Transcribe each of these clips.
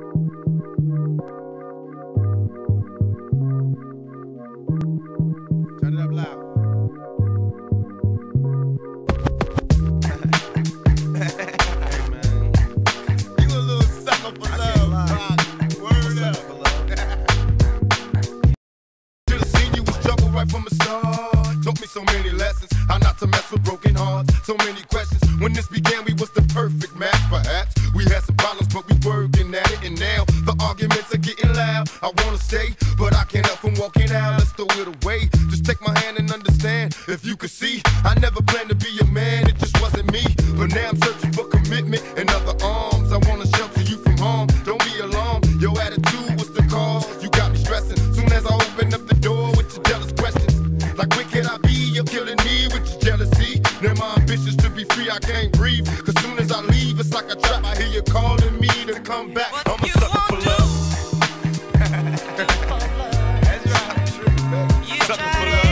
Turn it up loud. Hey man, you a little sucker for love. Word up. Should've seen you was trouble right from the start. Taught me so many lessons, how not to mess with broken hearts. So many questions. When this began, we was the perfect match. Perhaps we had some problems, but we working at it. And now the arguments are getting loud. I wanna stay, but I can't help from walking out. Let's throw it away. Just take my hand and understand. If you could see, I never planned to be a man. It just wasn't me. But now I'm searching for commitment and other arms. I wanna shelter you from harm. Don't be alarmed. Your attitude was the cause. You got me stressing. Soon as I open up the door with your jealous questions, like where can I be? You're killing me with your jealousy. Now my ambitions to be free, I can't breathe. Cause soon as I leave, it's like a trap. I hear you calling me to come back. I'm a sucker for love. That's right, true, man. Sucker for love.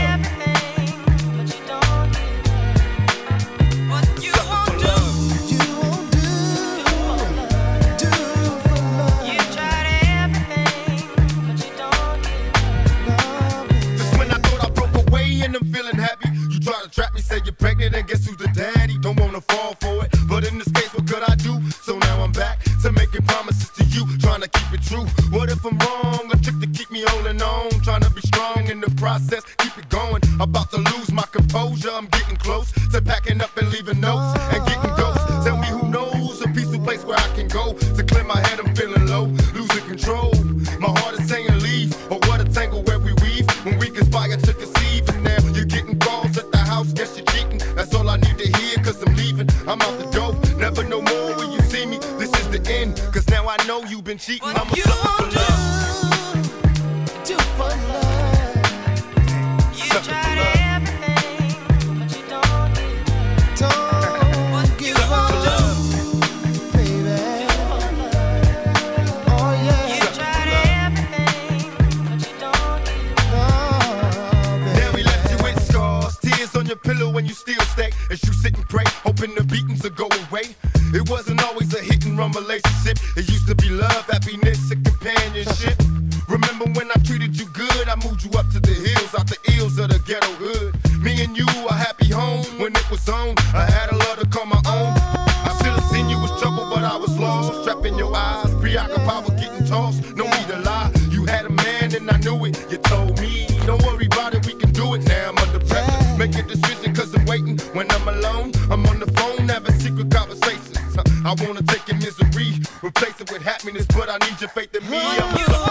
I'm feeling happy. You try to trap me, say you're pregnant, and guess who's the daddy? Don't wanna fall for it, but in this case, what could I do? So now I'm back to making promises to you, trying to keep it true. What if I'm wrong? A trick to keep me holding on, trying to be strong in the process, keep it going. About to lose my composure, I'm getting close to packing up and leaving notes and getting ghosts. Tell me who knows a peaceful place where I can go to clear my head. I'm feeling low, losing control. My heart is saying leave, or what a tangle where we weave when we conspire to conceive. And now you're getting calls at the house, guess you're cheating. That's all I need to hear, cause I'm leaving. I'm out the door, never no more when you see me. This is the end, cause now I know you've been cheating. I'm a sucker for love. Do for love. You tried everything, but you don't give up, baby. Oh yeah. You tried everything, but you don't give up. Now we left you with scars, tears on your pillow when you still stay. As you sit and pray, hoping the beatings will go away. It wasn't always a hit and run relationship. It used to be love, happiness, and companionship. Remember when I treated you good? I moved you up to the hills, out the ills of the ghetto hood. Me and you, a happy home when it was on. I had a love to call my own. I should have seen you was trouble, but I was lost. Trapped in your eyes, preoccupied with getting tossed. No need to lie, you had a man and I knew it. You told me, don't worry about it, we can do it. Now I'm under pressure, make a decision cause I'm waiting. When I'm alone, I'm on the phone, having secret conversations. I wanna take your misery, replace it with happiness, but I need your faith in me. I'm a